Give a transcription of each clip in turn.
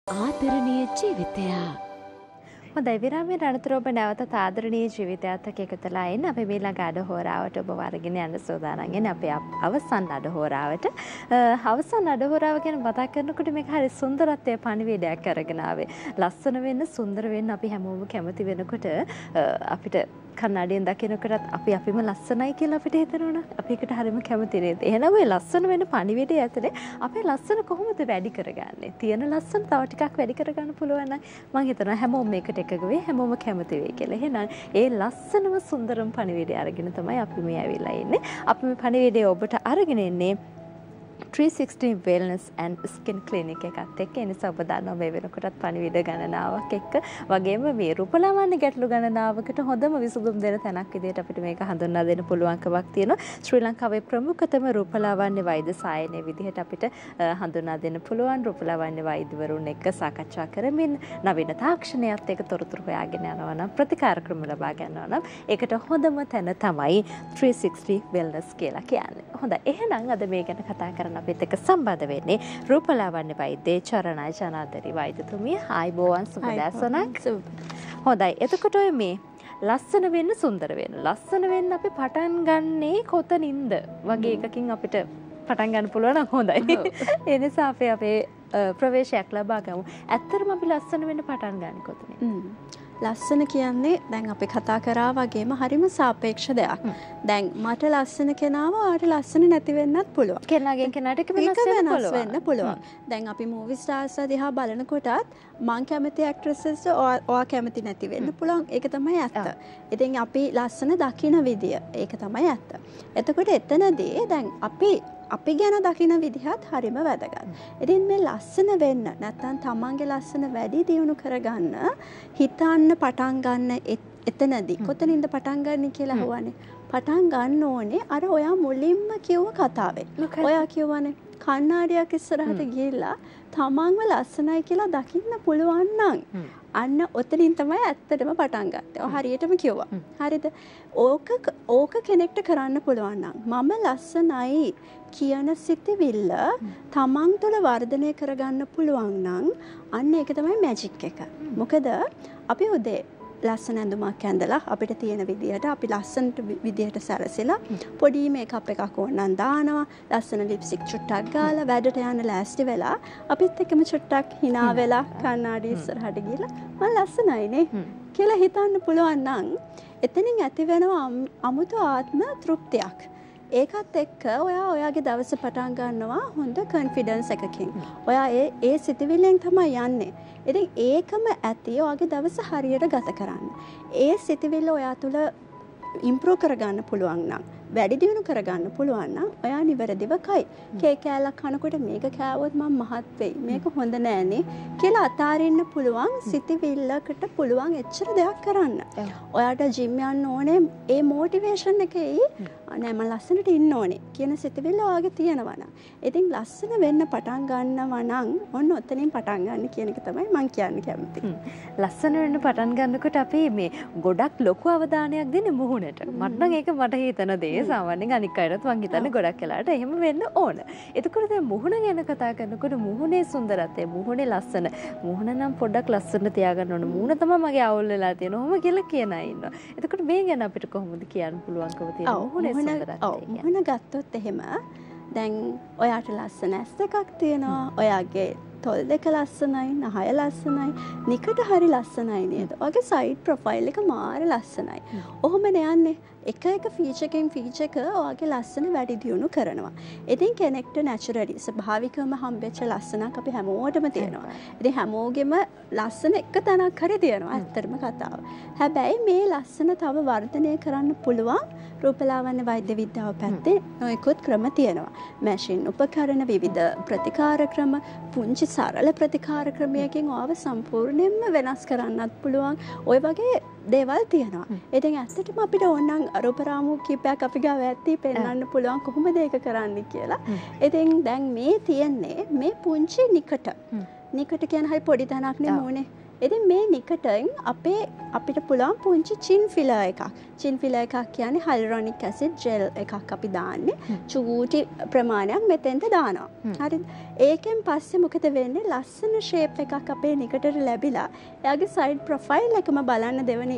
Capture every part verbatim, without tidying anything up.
ආදරණීය ජීවිතය. හොඳයි විරාමයේ අනතුරුව ඔබ නැවත ආදරණීය ජීවිතයත් එක්ක එකතුලා ඉන්න අපි මේ ළඟ අඩ හෝරාවට ඔබ වරගෙන යන්න සූදානම් වෙන අපේ අවසන් අඩ හෝරාවට. අවසන් අඩ හෝරාව ගැන මතක් කරනකොට මේක හරි සුන්දරත්වයේ පණිවිඩයක් අරගෙන ආවේ. ලස්සන වෙන්න සුන්දර වෙන්න අපි හැමෝම කැමති වෙනකොට අපිට කන්නඩියෙන් දකිනකොටත් අපි අපිම ලස්සනයි කියලා අපිට හිතෙනවනේ. අපි ඒකට හරියම කැමති නේද? එහෙනම් ඔය ලස්සන වෙන පණිවිඩය ඇතුලේ අපේ ලස්සන කොහොමද වැඩි කරගන්නේ? තියෙන ලස්සන තව ටිකක් වැඩි කරගන්න පුළුවන් නම් මම හිතනවා හැමෝම මේකට එකග වෙයි හැමෝම කැමති වෙයි කියලා. එහෙනම් ඒ ලස්සනම සුන්දරම පණිවිඩය අරගෙන තමයි අපි මේ ඇවිල්ලා ඉන්නේ. අපි මේ පණිවිඩය ඔබට අරගෙන ඉන්නේ three sixty Wellness and Skin Clinic එකත් එක්ක. ඒ නිසා ඔබ දන්නවා මේ වෙනකොටත් පණිවිඩ ගණනාවක් එක්ක වගේම මේ රූපලාවන්‍ය ගැටලු ගණනාවකට හොඳම විසඳුම් දෙන තැනක් විදිහට අපිට මේක හඳුන්වා දෙන්න පුළුවන්කමක් තියෙනවා. ශ්‍රී ලංකාවේ ප්‍රමුඛතම රූපලාවන්‍ය වෛද්‍ය සායනයේ විදිහට අපිට හඳුන්වා දෙන්න පුළුවන්. රූපලාවන්‍ය වෛද්‍යවරුන් එක්ක සාකච්ඡා කරමින් නවීන තාක්ෂණයත් එක්ක තොරතුරු හොයාගෙන යනවා නම් ප්‍රතිකාර ක්‍රම ලබා ගන්නවා නම් ඒකට හොඳම තැන තමයි three sixty Wellness කියලා කියන්නේ. හොඳයි. එහෙනම් අද මේ ගැන කතා කරන්න අපිත් එක්ක සම්බන්ධ වෙන්නේ රූපලාවන්‍ය වෛද්‍ය චරණයි ජනාධරි වෛද්‍යතුමිය. ආයිබෝවන් සුබදැසනක්. හොඳයි. එතකොට ඔය මේ ලස්සන වෙන්න සුන්දර වෙන්න ලස්සන වෙන්න අපි පටන් ගන්නේ කොතනින්ද වගේ එකකින් අපිට පටන් ගන්න පුළුවන් නම් හොඳයි. ඒ නිසා අපි අපේ ප්‍රවේශයක් ලබා ගමු. ඇත්තටම අපි ලස්සන වෙන්න පටන් ගන්න කොතනින්ද? ලස්සන කියන්නේ දැන් අපි කතා කරා වගේම හරිම සාපේක්ෂ දෙයක්. දැන් මට ලස්සන කෙනාව ආට ලස්සන නැති වෙන්නත් පුළුවන්. කෙනාගෙන් කෙනාට එක වෙනස් වෙන්න පුළුවන්. දැන් අපි මූවි ස්ටාර්ස් දිහා බලනකොටත් මං කැමති ඇක්ට්‍රසස් ඔයා කැමති නැති වෙන්න පුළුවන්. ඒක තමයි ඇත්ත. ඉතින් අපි ලස්සන දකින විදිය ඒක තමයි ඇත්ත. එතකොට එතනදී දැන් අපි අපි ගැන දකින විදිහත් හරිම වැදගත්. ඉතින් මේ ලස්සන වෙන්න නැත්නම් තමන්ගේ ලස්සන වැඩි දියුණු කරගන්න හිතන්න පටන් ගන්න එතනදී කොතනින්ද පටන් ගන්න කියලා අහුවනේ. පටන් ගන්න ඕනේ අර ඔයා මුලින්ම කිව්ව කතාවෙන්. ඔයා කියවනේ කණ්ණාඩියක් ඉස්සරහට ගිහිල්ලා තමන්ව ලස්සනයි කියලා දකින්න පුළුවන් නම් අන්න ඔතනින් තමයි ඇත්තටම පටන් ගත්තේ. ඔය හරියටම කිව්වා. හරිද? ඕක ඕක කෙනෙක්ට කරන්න පුළුවන් නම් මම ලස්සනයි කියන සිතවිල්ල තමන් තුළ වර්ධනය කරගන්න පුළුවන් නම් අන්න ඒක තමයි මැජික් එක. මොකද අපි උදේ ලස්සන ඇඳුමක් ඇඳලා අපිට තියෙන විදිහට අපි ලස්සනට විදිහට සැරසිලා පොඩි මේකප් එකක් ඕනනම් දානවා, ලස්සන ලිප්ස්ටික් චුට්ටක් ගාලා වැඩට යන්න ලෑස්ති වෙලා අපිත් එක්කම චුට්ටක් hina වෙලා කණ්ණාඩි ඉස්සරහට ගිහලා මම ලස්සනයිනේ කියලා හිතන්න පුළුවන් නම් එතනින් ඇති වෙනවා අමුතු ආත්ම තෘප්තියක්. ඒකත් එක්ක ඔයා ඔයාගේ දවස පටන් ගන්නවා හොඳ කොන්ෆිඩන්ස් එකකින්. ඔයා ඒ ඒ සිතවිල්ලෙන් තමයි යන්නේ. ඉතින් ඒකම ඇති ඔයාගේ දවස හරියට ගත කරන්න. ඒ සිතවිල්ල ඔයා තුල ඉම්ප්‍රූව් කරගන්න පුළුවන් නම් වැඩි දියුණු කරගන්න පුළුවන් නම් ඔයා නිවැරදිව කයි. කේක් කෑල්ලක් කනකොට මේක කෑවොත් මම මහත් වෙයි. මේක හොඳ නෑනේ කියලා අතාරින්න පුළුවන් සිතවිල්ලකට පුළුවන් එච්චර දෙයක් කරන්න. ඔයාට ජිම් යන්න ඕනේ ඒ මොටිවේෂන් එකේ නෑ මම ලස්සනට ඉන්න ඕනේ කියන සිතවිල්ල ඔයාගේ තියෙනවා නම්. ඉතින් ලස්සන වෙන්න පටන් ගන්නවා නම් ඔන්න ඔතනින් පටන් ගන්න කියන එක තමයි මම කියන්න කැමති. ලස්සන වෙන්න පටන් ගන්නකොට අපි මේ ගොඩක් ලොකු අවධානයක් දෙන්නේ මුහුණට. මට නම් ඒක මට හිතන දේ. සාමාන්‍යයෙන් අනික් අයටත් මං හිතන්නේ ගොඩක් වෙලාවට එහෙම වෙන්න ඕන. එතකොට දැන් මුහුණ ගැන කතා කරනකොට මුහුණේ සුන්දරත්වය, මුහුණේ ලස්සන, මුහුණ නම් පොඩ්ඩක් ලස්සන තියාගන්න ඕන. මුහුණ තමයි මගේ අවුල් වෙලා තියෙන. ඔහොම කියලා කියන අය ඉන්නවා. එතකොට මේ ගැන අපිට කොහොමද කියන්න පුළුවන්කම තියෙන්නේ මුහුණේ සුන්දරත්වය? ඔව් මුහුණ ගත්තොත් එහෙම දැන් ඔයාට ලස්සන ඇස් දෙකක් තියෙනවා. ඔයාගේ තොල් දෙක ලස්සනයි, නහය ලස්සනයි, නිකට හරි ලස්සනයි නේද? ඔයාගේ සයිඩ් ප්‍රොෆයිල් එක මාර ලස්සනයි. ඔහොමනේ යන්නේ. එක එක ෆීචර් එකෙන් ෆීචර් එක ඔයාගේ ලස්සන වැඩි දියුණු කරනවා. ඉතින් කෙනෙක්ට නැචරලි ස්වභාවිකවම හම්බෙච්ච ලස්සනක් අපි හැමෝටම තියෙනවා. ඉතින් හැමෝගෙම ලස්සන එක තැනක් හරි තියෙනවා. ඇත්තටම කතාව. හැබැයි මේ ලස්සන තව වර්ධනය කරන්න පුළුවන් රූපලාවන්‍ය වෛද්‍ය විද්‍යාව පැත්තේ නොයෙකුත් ක්‍රම තියෙනවා. මැෂින් උපකරණ විවිධ ප්‍රතිකාර ක්‍රම පුංචි සරල ප්‍රතිකාර ක්‍රමයකින් ඔයාව සම්පූර්ණයෙන්ම වෙනස් කරන්නත් පුළුවන්. ওই වගේ දේවල් තියෙනවා. ඉතින් ඇත්තටම අපිට ඕනනම් රූපරාමු කීපයක් අපි ගාව ඇත්තී පෙන්වන්න පුළුවන් කොහොමද ඒක කරන්නේ කියලා. ඉතින් දැන් මේ තියෙන්නේ මේ පුංචි නිකට. නිකට කියන හරි පොඩි තැනක් නේ මූණේ. ඉතින් මේ නිකටන් අපේ අපිට පුළුවන් පුංචි චින් ෆිලර් එකක්. චින් ෆිලර් එකක් කියන්නේ හයිලුරොනික් ඇසිඩ් ජෙල් එකක් අපි දාන්නේ. චූටි ප්‍රමාණයක් මෙතෙන්ට දානවා. හරිද? ඒකෙන් පස්සේ මොකද වෙන්නේ? ලස්සන ෂේප් එකක් අපේ නිකටට ලැබිලා. එයාගේ සයිඩ් ප්‍රොෆයිල් එකම බලන්න දෙවෙනි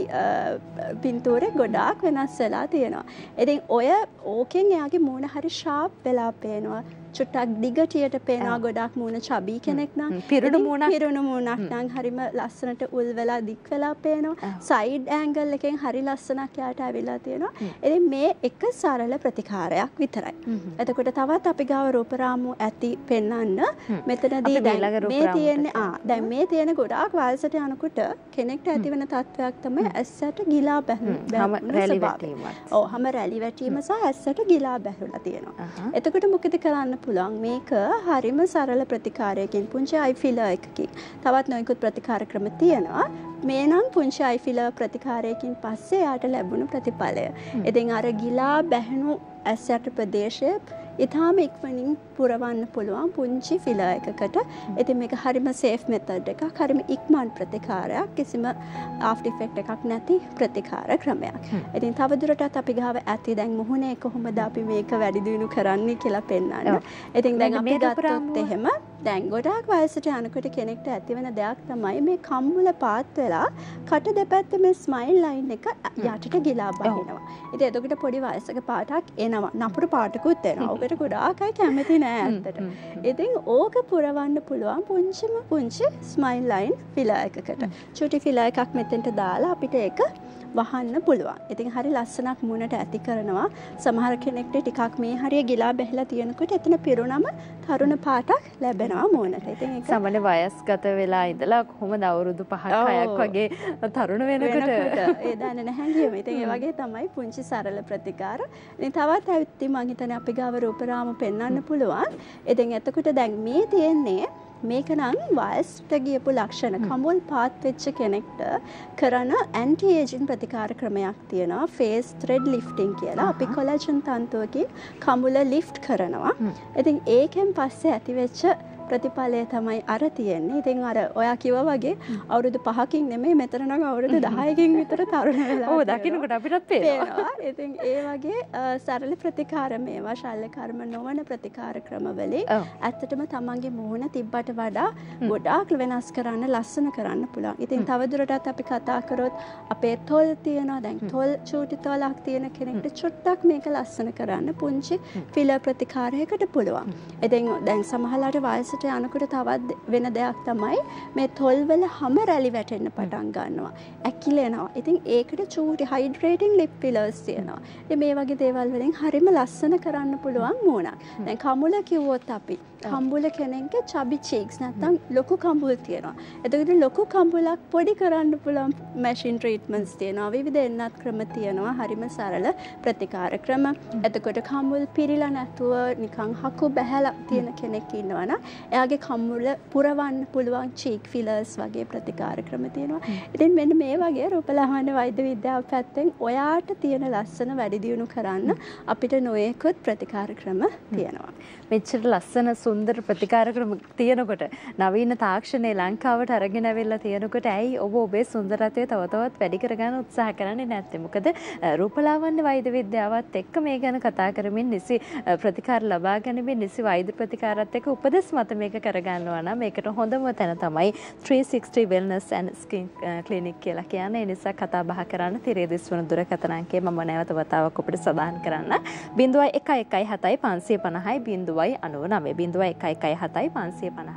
පින්තූරේ ගොඩාක් වෙනස් වෙලා තියෙනවා. ඉතින් ඔය ඕකෙන් එයාගේ මූණ හරි ෂාප් වෙලා පේනවා. චුට්ටක් දිගටියට පේනවා ගොඩක් මූණ චබි කෙනෙක් නම් පිරුණු මූණක් පිරුණු මූණක් නම් හරිම ලස්සනට උල් වෙලා දික් වෙලා පේනවා සයිඩ් ඇන්ගල් එකෙන් හරි ලස්සනක් යාට ඇවිල්ලා තියෙනවා ඉතින් මේ එක සරල ප්‍රතිකාරයක් විතරයි එතකොට තවත් අපි ගාව රූපරාමු ඇති පෙන්වන්න මෙතනදී දැන් මේ තියෙන්නේ ආ දැන් මේ තියෙන ගොඩාක් වයසට යනකොට කෙනෙක්ට ඇති වෙන තත්වයක් තමයි ඇස්සට ගිලා බැහැම රැලි වැටීම ඔව් හැම රැලි වැටීම සහ ඇස්සට ගිලා බැහැලා තියෙනවා එතකොට මොකද කරන්න පුළුවන් මේක හරිම සරල ප්‍රතිකාරයකින් පුංචි අයි ෆිලර් එකකින් තවත් නොයෙකුත් ප්‍රතිකාර ක්‍රම තියෙනවා මේ නම් පුංචි අයි ෆිලර් ප්‍රතිකාරයකින් පස්සේ යාට ලැබුණු ප්‍රතිඵලය. ඉතින් අර ගිලා බැහැණු ඇසට ප්‍රදේශය ඉතාම ඉක්මනින් පුරවන්න පුළුවන් පුංචි ෆිලර් එකකට. ඉතින් මේක හරිම සේෆ් මෙතඩ් එකක්. හරිම ඉක්මන් ප්‍රතිකාරයක්. කිසිම ආෆ්ටර් ඉෆෙක්ට් එකක් නැති ප්‍රතිකාර ක්‍රමයක්. ඉතින් තවදුරටත් අපි ගාව ඇති දැන් මුහුණේ කොහොමද අපි මේක වැඩි දියුණු කරන්නේ කියලා පෙන්වන්න. ඉතින් දැන් අපි ගත්තොත් එහෙම දැන් ගොඩාක් වයසට යනකොට කෙනෙක්ට ඇති වෙන දෙයක් තමයි මේ කම්මුල පාත් වෙලා කට දෙපැත්තේ මේ ස්මයිල් ලයින් එක යටට ගිලා බහිනවා. ඉතින් එතකොට පොඩි වයසක පාටක් එනවා. නපුරු පාටකුත් එනවා. ඔකට ගොඩාක් අය කැමති නෑ ඇත්තට. ඉතින් ඕක පුරවන්න පුළුවන් පුංචිම පුංචි ස්මයිල් ලයින් ෆිලර් එකකට. චුටි ෆිලර් එකක් මෙතෙන්ට දාලා අපිට ඒක වහන්න පුළුවන්. ඉතින් හරි ලස්සනක් මුණට ඇති කරනවා. සමහර කෙනෙක්ට ටිකක් මේ හරිය ගිලා බැහැලා තියෙනකොට එතන පිරුණම තරුණ පාටක් ලැබෙනවා මුණට. ඉතින් ඒක සමහර වයස්ගත වෙලා ඉඳලා කොහොමද අවුරුදු පහක් හයක් වගේ තරුණ වෙනකොට ඒ දන්නේ නැහැ කියමු. ඉතින් ඒ වගේ තමයි පුංචි සරල ප්‍රතිකාර. ඉතින් තවත් ඇවිත් මම හිතන්නේ අපි ගාව රූපරාම පෙන්වන්න පුළුවන්. ඉතින් එතකොට දැන් මේ තියෙන්නේ මේක නම් වයසට ගියපු ලක්ෂණ කමුල් පාත් වෙච්ච කෙනෙක්ට කරන ඇන්ටි ඒජින් ප්‍රතිකාර ක්‍රමයක් තියෙනවා ෆේස් ත්‍රෙඩ් ලිෆ්ටිං කියලා. අපි කොලජන් තන්තුවකින් කමුල ලිෆ්ට් කරනවා. ඉතින් ඒකෙන් පස්සේ ඇතිවෙච්ච ප්‍රතිඵලය තමයි අර තියෙන්නේ. ඉතින් අර ඔයා කිව්වා වගේ අවුරුදු පහකින් නෙමෙයි මෙතන නම් අවුරුදු දහයකින් විතර තරුණ වෙලා. ඔව් දකින්නකොට අපිටත් පේනවා. ඉතින් ඒ වගේ සරල ප්‍රතිකාර මේවා ශල්‍ය කර්ම නොවන ප්‍රතිකාර ක්‍රම වලින් ඇත්තටම තමන්ගේ මූණ තිබ්බට වඩා ගොඩාක් වෙනස් කරන්න ලස්සන කරන්න පුළුවන්. ඉතින් තවදුරටත් අපි කතා කරොත් අපේ තොල් තියෙනවා. දැන් තොල් චූටි තොලක් තියෙන කෙනෙක්ට චුට්ටක් මේක ලස්සන කරන්න පුංචි ෆිලර් ප්‍රතිකාරයකට පුළුවන්. ඉතින් දැන් සමහරවිට වයස යනකොට තවත් වෙන දෙයක් තමයි මේ තොල්වල හැම රැලි වැටෙන්න පටන් ගන්නවා. ඇකිලෙනවා. ඉතින් ඒකට චූටි හයිඩ්‍රේටිං ලිප් ෆිලර්ස් තියෙනවා. ඉතින් මේ වගේ දේවල් වලින් හරිම ලස්සන කරන්න පුළුවන් මූණක්. දැන් කමුල කිව්වොත් අපි කම්බුල කෙනෙක්ගේ චබි චීක්ස් නැත්නම් ලොකු කම්බුල් තියෙනවා. එතකොට ලොකු කම්බුලක් පොඩි කරන්න පුළුවන් මැෂින් ට්‍රීට්මන්ට්ස් තියෙනවා. විවිධ එන්නත් ක්‍රම තියෙනවා. හරිම සරල ප්‍රතිකාර ක්‍රම. එතකොට කම්බුල් පිරීලා නැතුව නිකන් හකු බහැලා තියෙන කෙනෙක් ඉන්නවා නම් එයාගේ කම්මුල පුරවන්න පුළුවන් චීක් ෆිලර්ස් වගේ ප්‍රතිකාර ක්‍රම තියෙනවා. ඉතින් මෙන්න මේ වගේ රූපලාවන්‍ය වෛද්‍ය විද්‍යාව පැත්තෙන් ඔයාට තියෙන ලස්සන වැඩි දියුණු කරන්න අපිට නොයෙකුත් ප්‍රතිකාර ක්‍රම තියෙනවා. මෙච්චර ලස්සන සුන්දර ප්‍රතිකාර ක්‍රම තියෙනකොට නවීන තාක්ෂණයේ ලංකාවට අරගෙන ඇවිල්ලා තියෙනකොට ඇයි ඔබ ඔබේ සුන්දරත්වය තව තවත් වැඩි කරගන්න උත්සාහ කරන්නේ නැත්තේ? මොකද රූපලාවන්‍ය වෛද්‍ය විද්‍යාවත් එක්ක මේ ගැන කතා කරමින් නිසි ප්‍රතිකාර ලබා ගැනීමෙන් නිසි වෛද්‍ය ප්‍රතිකාරات එක්ක උපදෙස් මත මේක කරගන්නවා නම් මේකට හොඳම තැන තමයි three sixty Wellness and Skin Clinic කියලා කියන්නේ. ඒ නිසා කතා බහ කරන්න තිරේ දිස්වන දුරකථන අංකය මම නැවත වතාවක් ඔබට සඳහන් කරන්න. zero one one one seven five five zero zero one nine nine zero one one one seven five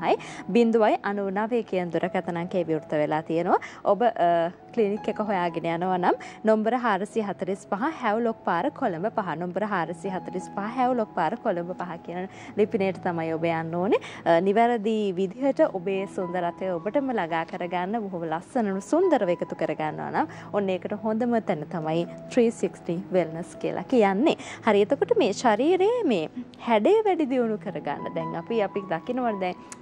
five zero zero one nine nine කියන දුරකථන අංකය විවෘත වෙලා තියෙනවා. ඔබ ක්ලිනික් එක හොයාගෙන යනවා නම් number four four five Havelock පාර කොළඹ පහ number four four five Havelock පාර කොළඹ පහ කියන ලිපිනයට තමයි ඔබ යන්න ඕනේ. නිවැරදි විදිහට ඔබේ සුන්දරත්වය ඔබටම ළඟා කරගන්න බොහොම ලස්සන සුන්දරව එකතු කරගන්නවා නම් ඔන්න ඒකට හොඳම තැන තමයි three sixty Wellness කියලා කියන්නේ. හරි එතකොට මේ ශරීරයේ මේ හැඩය වැඩි දියුණු කරගන්න දැන් අපි අපි දකිනවා දැන්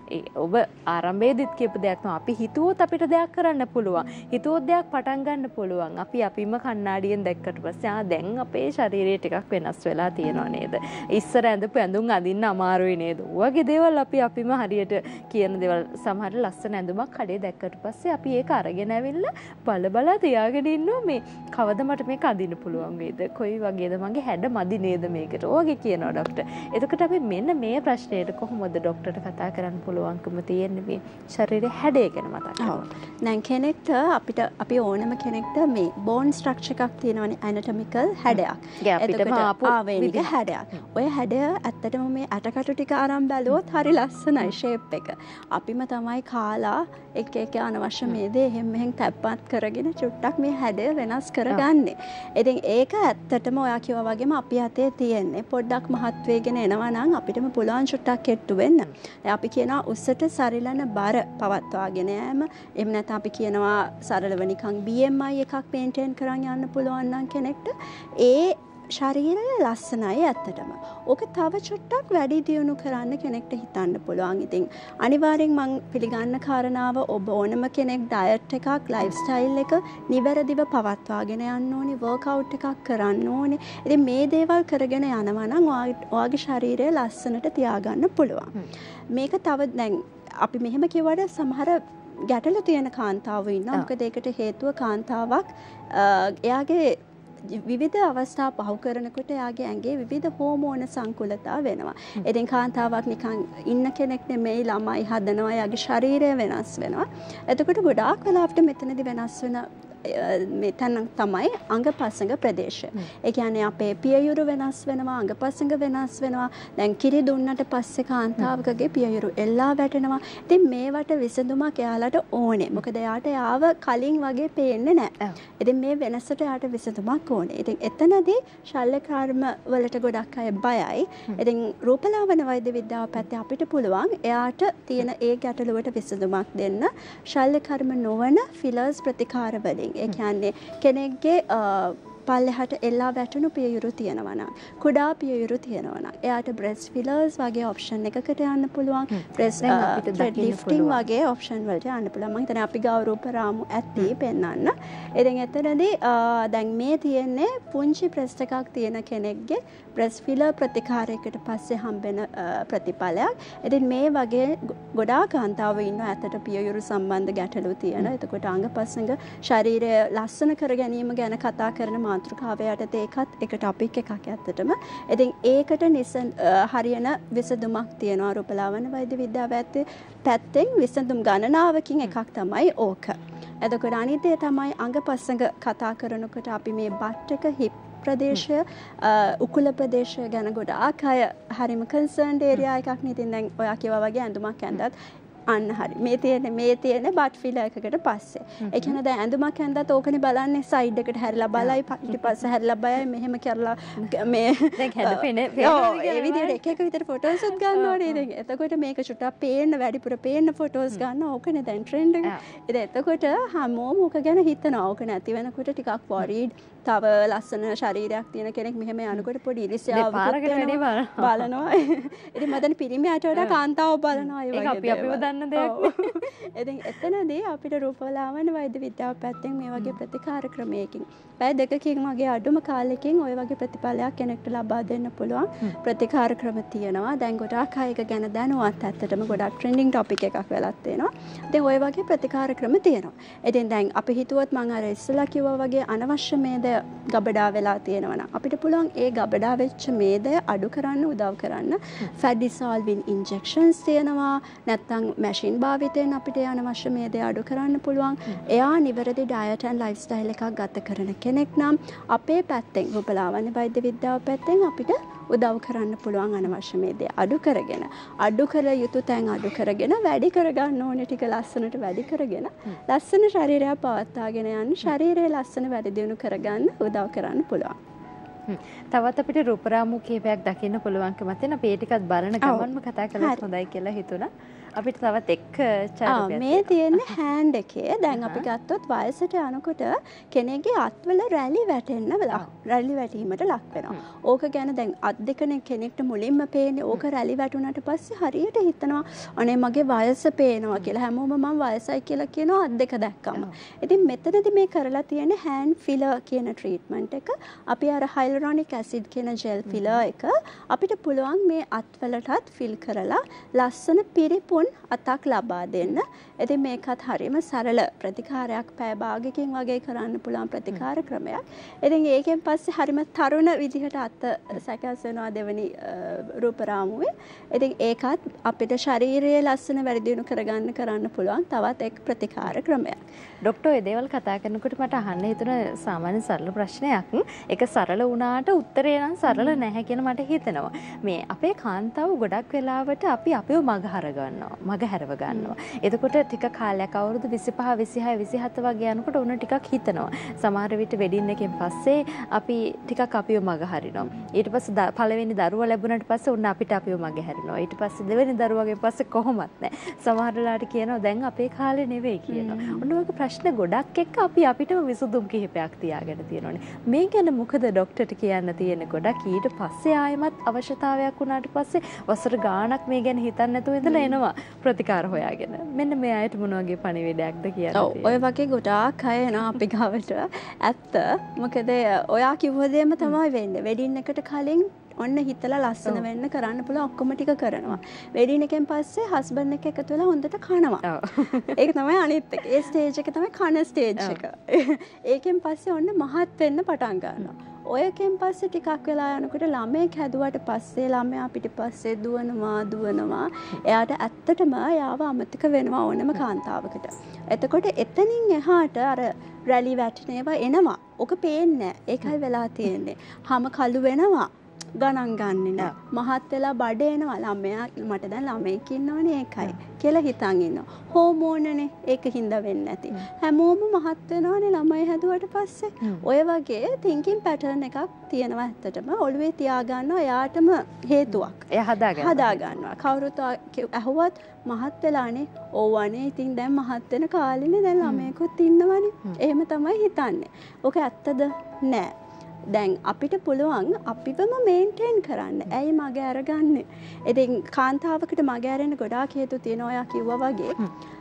ඔබ ආරම්භයේදීත් කියපු දෙයක් තමයි අපි හිතුවොත් අපිට දෙයක් කරන්න පුළුවන්. හිතුවොත් දෙයක් පටන් ගන්න පුළුවන්. අපි අපිම කණ්ණාඩියෙන් දැක්කට පස්සේ ආ දැන් අපේ ශරීරය ටිකක් වෙනස් වෙලා තියෙනවා නේද? ඉස්සර ඇඳපු ඇඳුම් අඳින්න අමාරුයි නේද? ඔයගේ දේවල් අපි අපිම හරියට කියන දේවල් සමහර ලස්සන ඇඳුමක් කඩේ දැක්කට පස්සේ අපි ඒක අරගෙන ඇවිල්ලා බල බල තියාගෙන ඉන්නවා මේ කවද මට මේක අඳින්න පුළුවන් වේද? කොයි වගේද මගේ හැඩ මදි නේද මේකට? ඔයගේ කියනවා ડોක්ටර්. එතකොට අපි මෙන්න මේ ප්‍රශ්නයට කොහොමද ડોක්ටර්ට කතා කරන්න පුළුවන්කම තියෙන්නේ මේ ශරීරයේ හැඩය ගැන මතක් කරගන්න. දැන් කෙනෙක්ට අපිට අපි ඕනම කෙනෙක්ට මේ බෝන් ස්ට්‍රක්චර් එකක් තියෙනවනේ ඇනටොමිකල් හැඩයක්. අපිටම ආපු ආවේනික හැඩයක්. ඔය හැඩය ඇත්තටම මේ ඇටකටු ටික අරන් බැලුවොත් හරි ලස්සනයි ෂේප් එක. අපිම තමයි කාලා එක එක අනවශ්‍ය මේ දේ එහෙම මෙහෙන් තැප්පත් කරගෙන චුට්ටක් මේ හැඩය වෙනස් කරගන්නේ. ඉතින් ඒක ඇත්තටම ඔයා කිව්වා වගේම අපි අතේ තියෙන්නේ පොඩ්ඩක් මහත් වේගෙන එනවා නම් අපිටම පුළුවන් චුට්ටක් කෙට්ටු වෙන්න. අපි කියනවා උසට සරිලන බර පවත්වාගෙන යෑම. එහෙම නැත්නම් අපි කියනවා සරලව නිකන් B M I එකක් මේන්ටේන් කරන් යන්න පුළුවන් නම් කෙනෙක්ට ඒ ශරීරය ලස්සනයි ඇත්තටම. ඕක තව චුට්ටක් වැඩි දියුණු කරන්න කෙනෙක්ට හිතන්න පුළුවන්. ඉතින් අනිවාර්යෙන් මම පිළිගන්න කාරණාව ඔබ ඕනම කෙනෙක් ඩයට් එකක්, ලයිෆ් ස්ටයිල් එක නිවැරදිව පවත්වාගෙන යන්න ඕනේ, වර්ක්අවුට් එකක් කරන්න ඕනේ. ඉතින් මේ දේවල් කරගෙන යනවා නම් ඔයාගේ ශරීරය ලස්සනට තියාගන්න පුළුවන්. මේක තව දැන් අපි මෙහෙම කිව්වට සමහර ගැටලු තියෙන කාන්තාවෝ ඉන්නවා. මොකද ඒකට හේතුව කාන්තාවක් එයාගේ විවිධ අවස්ථා පහු කරනකොට එයාගේ ඇඟේ විවිධ හෝමෝන සංකුලතා වෙනවා. ඉතින් කාන්තාවක් නිකන් ඉන්න කෙනෙක් නෙමෙයි ළමයි හදනවා, එයාගේ ශරීරය වෙනස් වෙනවා. එතකොට ගොඩාක් වෙලාවට මෙතනදී වෙනස් වෙන මෙතන තමයි අංගපසංග ප්‍රදේශය. ඒ කියන්නේ අපේ පියයුරු වෙනස් වෙනවා, අංගපසංග වෙනස් වෙනවා. දැන් කිරි දුන්නට පස්සේ කාන්තාවකගේ පියයුරු එල්ලා වැටෙනවා. ඉතින් මේවට විසඳුමක් එයාලට ඕනේ. මොකද එයාට යාව කලින් වගේ පේන්නේ නැහැ. ඉතින් මේ වෙනසට එයාට විසඳුමක් ඕනේ. ඉතින් එතනදී ශල්‍ය කර්ම වලට ගොඩක් අය බයයි. ඉතින් රූපලාවන්‍ය වෛද්‍ය විද්‍යාව පැත්තේ අපිට පුළුවන් එයාට තියෙන ඒ ගැටලුවට විසඳුමක් දෙන්න ශල්‍ය කර්ම නොවන ෆිලර්ස් ප්‍රතිකාර වලින්. ඒ කියන්නේ කෙනෙක්ගේ පල්ලෙහාට එල්ලා වැටුණු පියයුරු තියෙනවා නම්, කුඩා පියයුරු තියෙනවා නම් එයාට බ්‍රෙස්ට් ෆිලර්ස් වගේ ඔප්ෂන් එකකට යන්න පුළුවන්. බ්‍රෙස්ට් ෆෙට් ලිෆ්ටිං වගේ ඔප්ෂන් වලට යන්න පුළුවන්. මම හිතන්නේ අපි ගෞරව රාමු ඇති පෙන්වන්න. ඉතින් එතනදී දැන් මේ තියෙන්නේ පුංචි බ්‍රෙස්ට් එකක් තියෙන කෙනෙක්ගේ බ්‍රෙස්ට් ෆිලර් ප්‍රතිකාරයකට පස්සේ හම්බෙන ප්‍රතිඵලයක්. ඉතින් මේ වගේ ගොඩාක් කාන්තාවෝ ඉන්නවා ඇත්තට පියයුරු සම්බන්ධ ගැටලු තියෙන. එතකොට අංගපසංග ශරීරය ලස්සන කර ගැනීම ගැන කතා කරන මාතෘකාවයට ඒකත් එක ටොපික් එකක් ඇත්තටම. ඉතින් ඒකට නිසන් හරියන විසඳුමක් තියෙනවා රූපලාවන්‍ය වෛද්‍ය විද්‍යාව ඇත්තේ පැත්තෙන් විසඳුම් ගණනාවකින් එකක් තමයි ඕක. එතකොට අනිත් ඒ තමයි අංගපසංග කතා කරනකොට අපි මේ බට් එක හිප් ප්‍රදේශය උකුල ප්‍රදේශය ගැන ගොඩාක් අය හරිම කන්සර්න්ඩ් ඒරියා එකක් නේ. ඉතින් දැන් ඔයා කියවා වගේ ඇඳුමක් ඇඳත් අන්න හරි මේ තියෙන මේ තියෙන බට් ෆිලර් එකකට පස්සේ ඒ කියන්නේ දැන් ඇඳුමක් ඇඳලා ඕකනේ බලන්නේ සයිඩ් එකට හැරිලා බලයි ඊට පස්සේ හැරිලා බලයි මෙහෙම කරලා මේ දැන් හැදපෙන ඔව් ඒ විදිහට එක එක විතර ෆොටෝස් උත් ගන්නවනේ. ඉතින් එතකොට මේක චුට්ටක් පේන්න වැඩිපුර පේන්න ෆොටෝස් ගන්න ඕකනේ දැන් ට්‍රෙන්ඩ් එක. ඉතින් එතකොට හැමෝම ඕක ගැන හිතනවා. ඕක නැති වෙනකොට ටිකක් වොරීඩ්. තව ලස්සන ශරීරයක් තියෙන කෙනෙක් මෙහෙම යනකොට පොඩි ඉරිසියාවක් බලනවා. ඉතින් මම දැන් පිරිමියට වඩා කාන්තාව බලනවා ඒ වගේ. ඒක අපි අපිව දන්න දෙයක්. ඉතින් එතනදී අපිට රූපලාවන්‍ය වෛද්‍ය විද්‍යාව පැත්තෙන් මේ වගේ ප්‍රතිකාර ක්‍රමයකින් පැය දෙකකින් වගේ අඩුම කාලෙකින් ওই වගේ ප්‍රතිඵලයක් කෙනෙක්ට ලබා දෙන්න පුළුවන් ප්‍රතිකාර ක්‍රම තියෙනවා. දැන් ගොඩාක් අය ඒක ගැන දැනුවත්. ඇත්තටම ගොඩාක් ට්‍රෙන්ඩින් ටොපික් එකක් වෙලත් තියෙනවා. ඉතින් ওই වගේ ප්‍රතිකාර ක්‍රම තියෙනවා. ඉතින් දැන් අපි හිතුවොත් මම අර ඉස්සලා කිව්වා වගේ අනවශ්‍ය මේද ගබඩා වෙලා තියෙනවා නම් අපිට පුළුවන් ඒ ගබඩා වෙච්ච මේදය අඩු කරන්න උදව් කරන්න ෆැට් ඩිසෝල්වින් ඉන්ජෙක්ෂන්ස් තියෙනවා. නැත්නම් මැෂින් භාවිතයෙන් අපිට අනවශ්‍ය මේදය අඩු කරන්න පුළුවන්. එයා නිවැරදි ඩයට් ඇන්ඩ් ලයිෆ් ස්ටයිල් එකක් ගත කරන කෙනෙක් නම් අපේ පැත්තෙන් රූපලාවන්‍ය වෛද්‍ය විද්‍යාව පැත්තෙන් අපිට උදව් කරන්න පුළුවන් අනවශ්‍ය මේදය අඩු කරගෙන අඩු කර යුතු තැන් අඩු කරගෙන වැඩි කරගන්න ඕනේ ටික ලස්සනට වැඩි කරගෙන ලස්සන ශරීරයක් පවත්වාගෙන යන්න ශරීරය ලස්සන වැඩි දියුණු කරගන්න උදව් කරන්න පුළුවන්. තවත් අපිට රූපරාමු කීපයක් දකින්න පුළුවන්කම තියෙන අපි ඒ ටිකත් බලන ගමන්ම කතා කළොත් හොඳයි කියලා හිතුණා. අපිට තවත් එක් චරිතයක් මේ තියෙන්නේ හෑන්ඩ් එකේ. දැන් අපි ගත්තොත් වයසට යනකොට කෙනෙක්ගේ අත්වල රැලි වැටෙන්න රැලි වැටීමට ලක් වෙනවා. ඕක ගැන දැන් අත් දෙකනේ කෙනෙක්ට මුලින්ම පේන්නේ. ඕක රැලි වැටුණාට පස්සේ හරියට හිතනවා අනේ මගේ වයස පේනවා කියලා. හැමෝම මම වයසයි කියලා කියනවා අත් දෙක දැක්කම. ඉතින් මෙතනදී මේ කරලා තියෙන හෑන්ඩ් ෆිලර් කියන ට්‍රීට්මන්ට් එක අපි අර හයිලුරොනික් ඇසිඩ් කියන ජෙල් ෆිලර් එක අපිට පුළුවන් මේ අත්වලටත් ෆිල් කරලා ලස්සන පිරිපුන් අතක් ලබා දෙන්න. ඉතින් මේකත් හරියම සරල ප්‍රතිකාරයක් පැය භාගයකින් වගේ කරන්න පුළුවන් ප්‍රතිකාර ක්‍රමයක්. ඉතින් ඒකෙන් පස්සේ හරියම තරුණ විදිහට අත සැකස් වෙනවා දෙවෙනි රූප රාමුවේ. ඉතින් ඒකත් අපිට ශරීරයේ ලස්සන වැඩි දියුණු කරගන්න කරන්න පුළුවන් තවත් එක් ප්‍රතිකාර ක්‍රමයක්. ડોක්ටර් ඒ දේවල් කතා කරනකොට මට අහන්න හිතුන සාමාන්‍ය සරල ප්‍රශ්නයක්. ඒක සරල වුණාට උත්තරේ නම් සරල නැහැ කියලා මට හිතෙනවා. මේ අපේ කාන්තාව ගොඩක් වෙලාවට අපි අපිව මගහර ගන්නවා. මගහැරව ගන්නවා. එතකොට ටික කාලයක් අවුරුදු විසිපහ විසිහය විසිහත වගේ යනකොට උන ටිකක් හිතනවා. සමහර විට වෙඩින් එකෙන් පස්සේ අපි ටිකක් අපිව මගහරිනවා. ඊට පස්සේ පළවෙනි දරුවා ලැබුණාට පස්සේ උන් අපිට අපිව මගහැරෙනවා. ඊට පස්සේ දෙවෙනි දරුවාගේ පස්සේ කොහොමත් නැහැ. සමහර වෙලාවට කියනවා දැන් අපේ කාලේ නෙවෙයි කියනවා. ඔන්න ඔය ප්‍රශ්න ගොඩක් එක්ක අපි අපිටම විසඳුම් කිහිපයක් තියාගෙන තියෙනවානේ. මේ ගැන මොකද ડોක්ටර්ට කියන්න තියෙන්නේ? ගොඩක් ඊට පස්සේ ආයෙමත් අවශ්‍යතාවයක් වුණාට පස්සේ වසර ගාණක් මේ ගැන හිතන්නේ නැතුව ඉඳලා එනවා ප්‍රතිකාර හොයාගෙන. මෙන්න මේ අයට මොන වගේ පණිවිඩයක්ද කියන්නේ? ඔව් ඔය වගේ ගොඩාක් අය එනවා අපි ගාවට. ඇත්ත. මොකද ඔයා කිව්ව දෙයක්ම තමයි වෙන්නේ. වෙඩින් එකට කලින් ඔන්න හිතලා ලස්සන වෙන්න කරන්න පුළුවන් ඔක්කොම ටික කරනවා. වෙඩින් එකෙන් පස්සේ හස්බන්ඩ් එක එකතු වෙලා හොඳට කනවා. ඒක තමයි අනිත් එක. ඒ ස්ටේජ් එක තමයි කන ස්ටේජ් එක. ඒකෙන් පස්සේ ඔන්න මහත් වෙන්න පටන් ගන්නවා. ඔයකෙන් පස්සේ ටිකක් වෙලා යනකොට ළමයෙක් හැදුවට පස්සේ ළමයා පිටිපස්සේ දුවනවා දුවනවා. එයාට ඇත්තටම යාව අමතක වෙනවා ඕනම කාන්තාවකට. එතකොට එතනින් එහාට අර රැලි වැටෙනවා එනවා. ඔක පේන්නේ නැහැ. ඒකයි වෙලා තියෙන්නේ. හැම කළු වෙනවා. ගණන් ගන්නේ නෑ. මහත් වෙලා බඩ එනවා. ළමයා මට දැන් ළමෙක් ඉන්නවනේ ඒකයි කියලා හිතන් ඉන්නවා. හෝමෝනනේ ඒක හින්දා වෙන්නේ නැති. හැමෝම මහත් වෙනවනේ ළමයි හැදුවට පස්සේ. ඔය වගේ thinking pattern එකක් තියෙනවා ඇත්තටම. ඔළුවේ තියා ගන්නවා එයාටම හේතුවක්. එයා හදා ගන්නවා. හදා ගන්නවා. කවුරුත් ඇහුවත් මහත් වෙලානේ. ඕවනේ ඉතින් දැන් මහත් වෙන කාලෙනේ දැන් ළමයෙකුත් ඉන්නවනේ. එහෙම තමයි හිතන්නේ. ඔක ඇත්තද නෑ. දැන් අපිට පුළුවන් අපිවම මේන්ටේන් කරන්න. ඇයි මගේ අරගන්නේ? ඉතින් කාන්තාවකට මගේ අරෙන්න ගොඩාක් හේතු තියෙනවා ඔයා කිව්වා වගේ.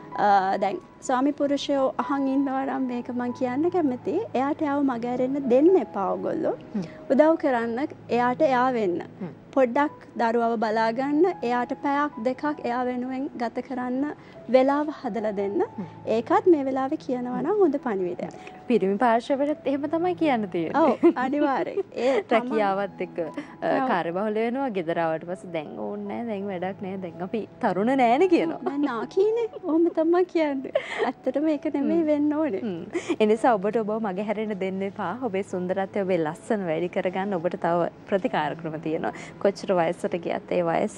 දැන් ස්වාමි පුරුෂයෝ අහන් ඉන්නවා නම් මේක මම කියන්න කැමතියි. එයාට යාව මගේ අරෙන්න දෙන්න එපා ඔයගොල්ලෝ. උදව් කරන්න එයාට එයා වෙන්න. පොඩ්ඩක් දරුවව බලා ගන්න. එයාට පැයක් දෙකක් එයා වෙනුවෙන් ගත කරන්න වෙලාව හදලා දෙන්න. ඒකත් මේ වෙලාවේ කියනවා නම් හොඳ පණිවිඩයක්. පිරිමි පාර්ශවයට එහෙම තමයි කියන්න තියෙන්නේ. ඔව් අනිවාර්යයෙන්. ඒ රැකියාවත් එක්ක කාර්යබහුල වෙනවා. ගෙදර ආවට පස්සේ දැන් ඕනේ නැහැ. දැන් වැඩක් නැහැ. දැන් අපි තරුණ නෑනේ කියනවා. මම නාකීනේ. ඔහොම තමයි කියන්නේ. ඇත්තටම ඒක නෙමෙයි වෙන්න ඕනේ. එනිසා ඔබට ඔබව මගේ හැරෙන්න දෙන්න එපා. ඔබේ සුන්දරත්වය ඔබේ ලස්සන වැඩි කරගන්න ඔබට තව ප්‍රතිකාර ක්‍රම තියෙනවා. කොච්චර වයසට ගියත් ඒ වයස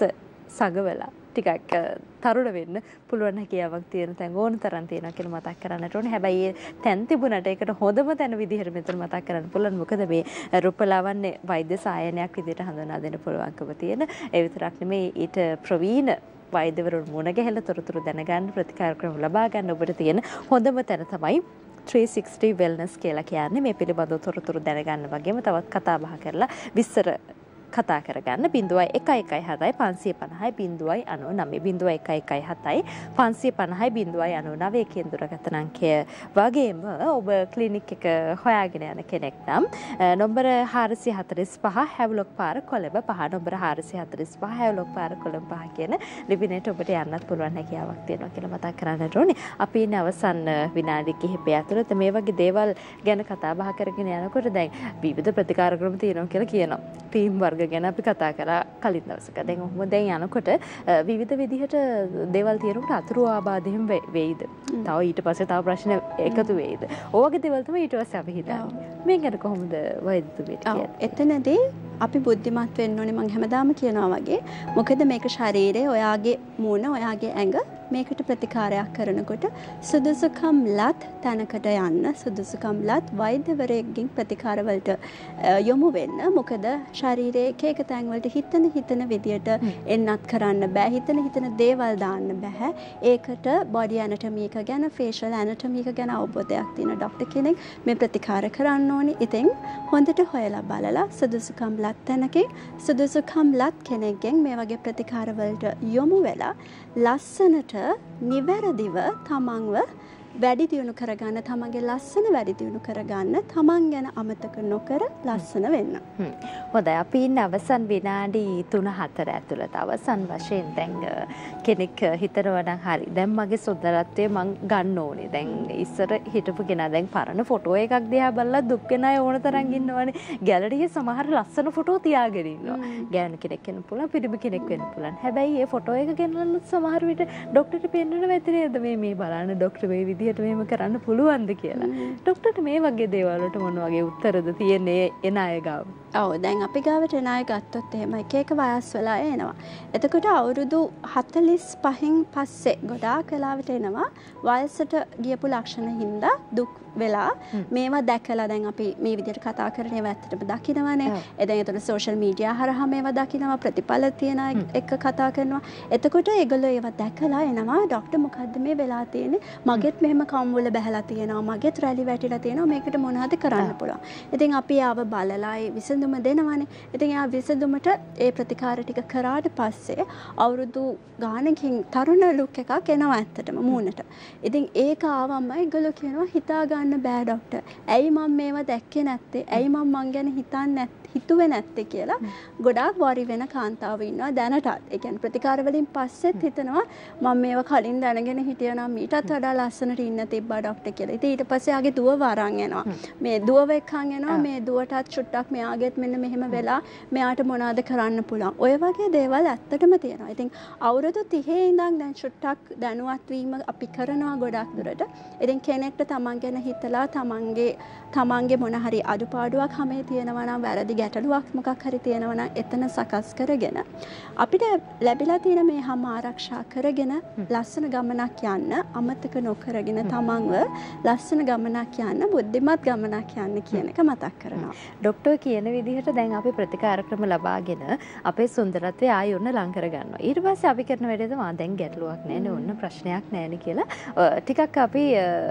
සගවලා ටිකක් තරුණ වෙන්න පුළුවන් හැකියාවක් තියෙන තැන් ඕන තරම් තියෙනවා කියලා මතක් කරන්නට ඕනේ. හැබැයි ඒ තැන් තිබුණට ඒකට හොඳම තැන විදිහට මෙතන මතක් කරන්න පුළුවන්. මොකද මේ රූපලාවන්‍ය වෛද්‍ය සායනයක් විදිහට හඳුනා දෙන්න පුළුවන්කම තියෙන. ඒ විතරක් නෙමෙයි ඊට ප්‍රවීණ වෛද්‍යවරුන් මුණ ගැහිලා තොරතුරු දැනගන්න ප්‍රතිකාර ක්‍රම ලබා ගන්න ඔබට තියෙන හොඳම තැන තමයි three sixty wellness කියලා කියන්නේ. මේ පිළිබඳව තොරතුරු දැනගන්න වගේම තවත් කතා බහ කරලා විස්තර කතා කරගන්න බිංදුවයි එකයි එකයි හතයි පන්සිය පනහයි බිංදුවයි අනු නවය බිංදුවයි එකයි එකයි හතයි පන්සිය පනහයි බිංදුවයි අනු නවය කියන දුරකථන අංකය වගේම ඔබ ක්ලිනික් එක හොයාගෙන යන කෙනෙක් නම් නම්බර හාරසිය හතළිස් පහ හැව්ලොක් පාර කොළඹ පහ නම්බර හාරසිය හතළිස් පහ හැව්ලොක් පාර කොළඹ පහ කියන ලිපිනයට ඔබට යන්නත් පුළුවන් හැකියාවක් තියෙනවා කියලා මතක් කරන්නට ඕනේ. අපි ඉන්නේ අවසන් විනාඩි කිහිපය ඇතුළත මේ වගේ දේවල් ගැන කතා බහ කරගෙන යනකොට දැන් විවිධ ප්‍රතිකාර ක්‍රම තියෙනවා කියලා කියනවා. ටීම් වර්ග ගැන අපි කතා කරා කලින් දවසක. දැන් ඔහොම දැන් යනකොට විවිධ විදිහට දේවල් තියෙනකොට අතුරු ආබාධයෙන් වෙයිද? තව ඊට පස්සේ තව ප්‍රශ්න එකතු වෙයිද? ඔය වගේ දේවල් තමයි ඊට පස්සේ අපි හිතන්නේ. මේ ගැන කොහොමද වෛද්‍යතුමියට කියන්නේ? එතනදී අපි බුද්ධිමත් වෙන්න ඕනේ මම හැමදාම කියනවා වගේ. මොකද මේක ශරීරය ඔයාගේ මූණ ඔයාගේ ඇඟ මේකට ප්‍රතිකාරයක් කරනකොට සුදුසුකම් ලත් තැනකට යන්න සුදුසුකම් ලත් වෛද්‍යවරයෙක්ගෙන් ප්‍රතිකාරවලට යොමු වෙන්න. මොකද ශරීරයේ එක එක තැන්වලට හිතන හිතන විදියට එන්නත් කරන්න බෑ. හිතන හිතන දේවල් දාන්න බෑ. ඒකට බොඩි ඇනටොමි එක ගැන ෆේෂල් ඇනටොමි එක ගැන අවබෝධයක් තියෙන ડોක්ටර් කෙනෙක් මේ ප්‍රතිකාර කරන්න ඕනි. ඉතින් හොඳට හොයලා බලලා සුදුසුකම් ලත් තැනකින් සුදුසුකම් ලත් කෙනෙක්ගෙන් මේ වගේ ප්‍රතිකාරවලට යොමු වෙලා ලස්සනට නිවැරදිව තමන්ව වැඩි දියුණු කරගන්න තමන්ගේ ලස්සන වැඩි දියුණු කරගන්න තමන් ගැන අමතක නොකර ලස්සන වෙන්න. හොඳයි අපි ඉන්නේ අවසන් විනාඩි තුන හතර ඇතුළත අවසන් වශයෙන් දැන් කෙනෙක් හිතනවා නම් හරි දැන් මගේ සුන්දරත්වය මං ගන්න ඕනේ. දැන් ඉස්සර හිටපු කෙනා දැන් පරණ ෆොටෝ එකක් දිහා බලලා දුක් වෙන අය ඕන තරම් ඉන්නවනේ. ගැලරියේ සමහර ලස්සන ෆොටෝ තියාගෙන ඉන්නවා. ගෑනු කෙනෙක් වෙන්න පුළුවන් පිරිමි කෙනෙක් වෙන්න පුළුවන්. හැබැයි මේ ෆොටෝ එක ගෙනල්ලා සමහර විට ડોක්ටර්ට පෙන්නනවා ඇති නේද මේ මේ බලන්න ડોක්ටර් මේ විදිහට මෙහෙම කරන්න පුළුවන්ද කියලා. ડોක්ටර්ට මේ වගේ දේවල් වලට මොන වගේ උත්තරද තියෙන්නේ එන අය ගාව? ඔව් දැන් අපි ගාවට එන අය ගත්තොත් එහෙම එක එක වයස් වල අය එනවා. එතකොට අවුරුදු හතළිස් පහෙන් පස්සේ ගොඩාක් වෙලාවට එනවා වයසට ගියපු ලක්ෂණ හින්දා දුක් වෙලා මේවා දැකලා දැන් අපි මේ විදිහට කතා කරන ඒවා ඇත්තටම දකින්නවනේ. එතෙන් එතන සෝෂල් මීඩියා හරහා මේවා දකින්නවා ප්‍රතිඵල තියන එක කතා කරනවා. එතකොට ඒගොල්ලෝ ඒවා දැකලා එනවා ડોක්ටර් මොකද්ද මේ වෙලා තියෙන්නේ? මගෙත් මෙහෙම කම්වල බහැලා තියෙනවා. මගෙත් රැලි වැටිලා තියෙනවා. මේකට මොනවද කරන්න පුළුවන්? ඉතින් අපි ආව බලලා ඒ විසඳුම දෙනවනේ. ඉතින් එයා විසඳුමට ඒ ප්‍රතිකාර ටික කරාට පස්සේ අවුරුදු ගානකින් තරුණ ලුක් එකක් එනවා ඇත්තටම මූණට. ඉතින් ඒක ආවම ඒගොල්ලෝ කියනවා හිතා ගන්න බෑ ડોක්ටර්. ඇයි මම මේවා දැක්කේ නැත්තේ? ඇයි මම මං ගැන හිතන්නේ නැත්තේ? හිතුවේ නැත්තේ කියලා ගොඩාක් වරි වෙන කාන්තාවෝ ඉන්නවා දැනටත්. ඒ කියන්නේ ප්‍රතිකාර වලින් පස්සෙත් හිතනවා මම මේවා කලින් දැනගෙන හිටියා නම් ඊටත් වඩා ලස්සනට ඉන්න තිබ්බා ડોක්ටර් කියලා. ඉතින් ඊට පස්සේ ආගේ දුවව අරන් එනවා. මේ දුවව එක්කන් එනවා මේ දුවටත් චුට්ටක් මෙයාගෙත් මෙන්න මෙහෙම වෙලා මෙයාට මොනවද කරන්න පුළුවන්. ඔය වගේ දේවල් ඇත්තටම තියෙනවා. ඉතින් අවුරුදු තිහේ ඉඳන් දැන් චුට්ටක් දැනුවත් වීම අපි කරනවා ගොඩක් දුරට. ඉතින් කෙනෙක්ට තමන් ගැන හිතලා තමන්ගේ තමන්ගේ මොන හරි අඩුපාඩුවක් හැමේ තියෙනවා නම් වැරදි ගැටලුවක් මොකක් හරි තියෙනවා නම් එතන සකස් කරගෙන අපිට ලැබිලා තියෙන මේ හැම ආරක්ෂා කරගෙන ලස්සන ගමනක් යන්න අමතක නොකරගෙන තමන්ව ලස්සන ගමනක් යන්න බුද්ධිමත් ගමනක් යන්න කියන එක මතක් කරනවා. ડોක්ටර් කියන විදිහට දැන් අපි ප්‍රතිකාර ක්‍රම ලබාගෙන අපේ සුන්දරත්වය ආයෙ උන්න ලං කර ගන්නවා. ඊට පස්සේ අපි කරන වැඩේද මා දැන් ගැටලුවක් නැහැ නේ ඔන්න ප්‍රශ්නයක් නැහැ නේ කියලා ටිකක් අපි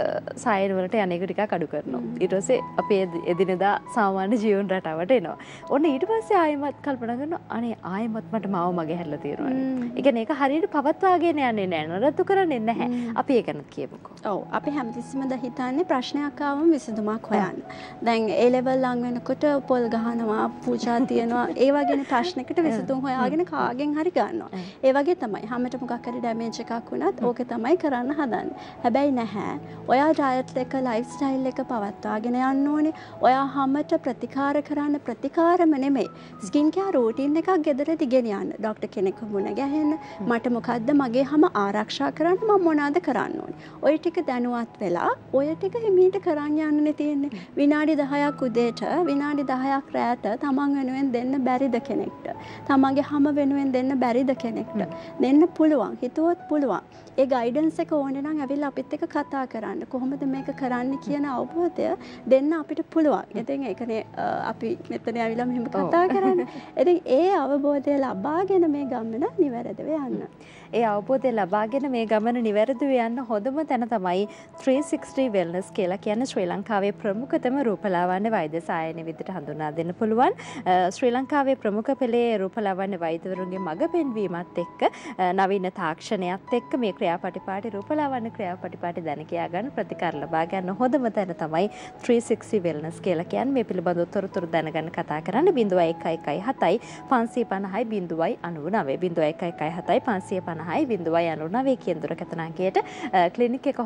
සායන වලට යන්නේක ටිකක් අඩු කරනවා. ඊට පස්සේ අපේ එදිනෙදා සාමාන්‍ය ජීවන රටාවට එනවා. ඔන්න ඊට පස්සේ ආයෙමත් කල්පනා කරනවා අනේ ආයෙමත් මට මාව මගේ හැරලා තියෙනවා. ඒ කියන්නේ ඒක හරියට පවත්වාගෙන යන්නේ නැහැ. නරත්තු කරන්නේ නැහැ. අපි ඒක ගැනත් කියමුකෝ. ඔව් අපි හැමතිස්සෙම ද හිතන්නේ ප්‍රශ්නයක් ආවම විසඳුමක් හොයන්න. දැන් ඒ ලෙවල් ලඟ වෙනකොට පොල් ගහනවා, පූජා තියනවා, ඒ වගේ ප්‍රශ්නයකට විසඳුම් හොයාගෙන කාගෙන් හරි ගන්නවා. ඒ වගේ තමයි. හැමත මොකක් හරි ඩැමේජ් එකක් වුණත් ඕක තමයි කරන්න හදන්නේ. හැබැයි නැහැ. ඔයා ඩයට් එක, ලයිෆ් ස්ටයිල් එක පවත්වාගෙන යන්න ඕනේ. ඔයා හැමත ප්‍රතිකාර කරන්න ප්‍රතිකාරම නෙමෙයි. ස්කින් කෙයාර් රූටින් එකක් ගෙදරදී ගෙනියන්න. ડોක්ටර් කෙනෙක්ව මුණ ගැහෙන්න. මට මොකද්ද මගේ හැම ආරක්ෂා කරන්න මම මොනවද කරන්න ඕනේ. ඔය ටික දැනුවත් වෙලා ඔය ටික හිමීට කරන් යන්නනේ තියෙන්නේ. විනාඩි දහයක් උදේට, විනාඩි දහයක් රැයට තමන් වෙනුවෙන් දෙන්න බැරිද කෙනෙක්ට? තමන්ගේ හැම වෙනුවෙන් දෙන්න බැරිද කෙනෙක්ට? දෙන්න පුළුවන්. හිතුවොත් පුළුවන්. ඒ ගයිඩන්ස් එක ඕනේ නම් ඇවිල්ලා අපිත් එක්ක කතා කරන්න. කොහොමද මේක කරන්න කියන අවබෝධය දෙන්න අපිට පුළුවන්. ඉතින් ඒකනේ අපි මෙතන ඇවිල්ලා මෙහෙම කතා කරන්නේ. ඉතින් ඒ අවබෝධය ලබාගෙන මේ ගමන නිවැරදිව යන්න. ඒ අවබෝධය ලබාගෙන මේ ගමන නිවැරදිව යන්න හොඳම තැන තමයි three sixty Wellness කියලා කියන්නේ ශ්‍රී ලංකාවේ ප්‍රමුඛතම රූපලාවන්‍ය වෛද්‍ය සායන විදිහට හඳුන්වා දෙන්න පුළුවන්. ශ්‍රී ලංකාවේ ප්‍රමුඛ පෙළේ රූපලාවන්‍ය වෛද්‍යවරුන්ගේ මඟ පෙන්වීමත් එක්ක නවීන තාක්ෂණයත් එක්ක මේ ක්‍රියාපටිපාටි රූපලාවන්‍ය ක්‍රියාපටිපාටි දැන කියා ගන්න ප්‍රතිකාර ලබා ගන්න හොඳම තැන තමයි three sixty Wellness කියලා කියන්නේ. මේ පිළිබඳව තොරතුරු දැනගන්න කතා කරන්න zero one one one seven five five zero zero nine nine zero one one one seven five five zero nine nine කියන දුරකථන අංකයට ක්ලිනික් එක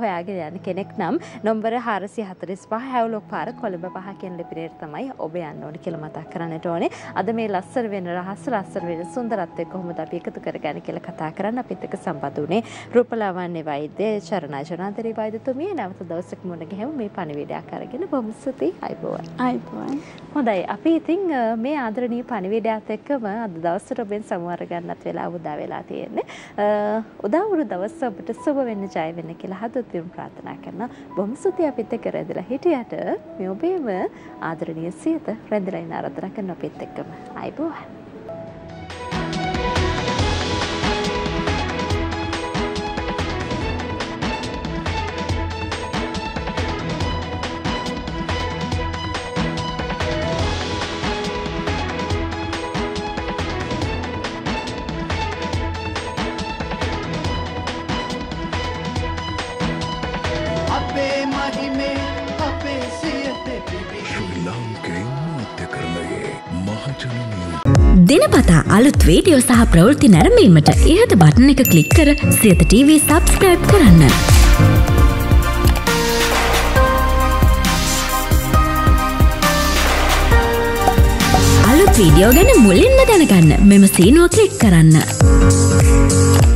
හොයාගෙන යන කෙනෙක් නම් නම්බර හාරසිය හතළිස් පහ හැව්ලොක් පාර කොළඹ පහ කියන ලිපිනයට තමයි ඔබ යන්න ඕනේ කියලා මතක් කරන්නට ඕනේ. අද මේ ලස්සන වෙන රහස් ලස්සන වෙන සුන්දරත්වය කොහොමද අපි එකතු කරගන්නේ කියලා කතා කරන්න අපිත් එක්ක සම්බන්ධ වුණේ රූපලාවන්‍ය වෛද්‍ය චරණා ජනාන්තරී වෛද්‍යතුමිය. නැවත දවසක මුණ ගැහෙමු මේ පණිවිඩයක් අරගෙන. බොහොම ස්තුතියි. අයබෝවන්. අයබෝවන්. හොඳයි. අපි ඉතින් මේ ආදරණීය පණිවිඩයත් එක්කම අද දවසට ඔබෙන් සමුවර ගන්නත් වෙලාව උදා වෙලා තියෙන්නේ. උදා වුණු දවස ඔබට සුබ වෙන්න ජය වෙන්න කියලා හදවතින් ප්‍රාර්ථනා කරනවා. බොහොම ස්තුතියි අපිත් එක්ක රැඳිලා හිටියට මේ ඔබේම ආදරණීය සියත රැඳිලා ඉන්න ආරාධනා කරන අපිත් එක්කම. අයබෝවන්. දිනපතා අලුත් වීඩියෝ සහ ප්‍රවෘත්ති නැරඹීමට ඉහත බටන් එක ක්ලික් කර සියත ටීවී සබ්ස්ක්‍රයිබ් කරන්න. අලුත් වීඩියෝ ගැන මුලින්ම දැනගන්න මෙම සීනුව ක්ලික් කරන්න.